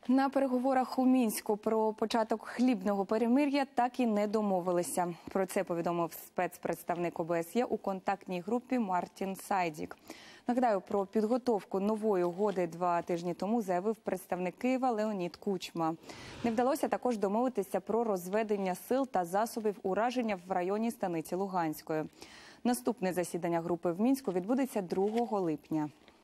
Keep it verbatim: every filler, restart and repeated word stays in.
На переговорах у Мінську про початок хлібного перемир'я так і не домовилися. Про це повідомив спецпредставник О Б С Є у контактній групі Мартін Сайдік. Нагадаю, про підготовку нової угоди два тижні тому заявив представник Києва Леонід Кучма. Не вдалося також домовитися про розведення сил та засобів ураження в районі станиці Луганської. Наступне засідання групи в Мінську відбудеться другого липня.